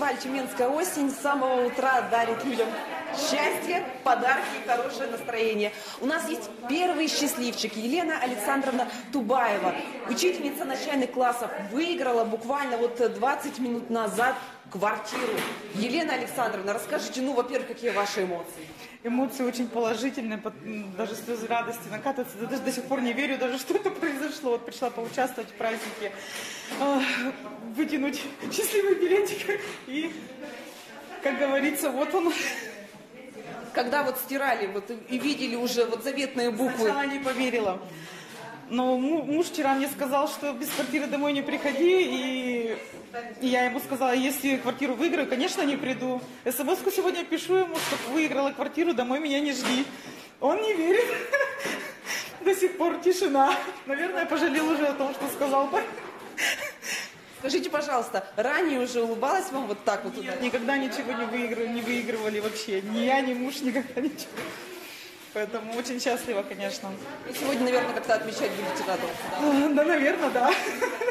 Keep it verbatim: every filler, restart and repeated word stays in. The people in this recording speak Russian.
Фестиваль «Тюменская осень» с самого утра дарит людям счастье, подарки и хорошее настроение. У нас есть первые счастливчики. Елена Александровна Тубаева, учительница начальных классов, выиграла буквально вот двадцать минут назад квартиру. Елена Александровна, расскажите, ну, во-первых, какие ваши эмоции? Эмоции очень положительные, даже слезы радости накатываются. Я даже до сих пор не верю, даже что это произошло. Вот пришла поучаствовать в празднике, вытянуть счастливый билетик и, как говорится, вот он. Когда вот стирали вот, и видели уже вот заветные буквы. Сначала не поверила. Но муж вчера мне сказал, что без квартиры домой не приходи, и, и я ему сказала, если квартиру выиграю, конечно, не приду. СМС-ку сегодня пишу ему, что выиграла квартиру, домой меня не жди. Он не верит. До сих пор тишина. Наверное, пожалел уже о том, что сказал. Скажите, пожалуйста, ранее уже улыбалась вам вот так вот? Нет, никогда ничего не выигрывали, не выигрывали вообще. Ни я, ни муж никогда ничего. Поэтому очень счастлива, конечно. И сегодня, наверное, как-то отмечать будете радоваться, да? Да, наверное, да.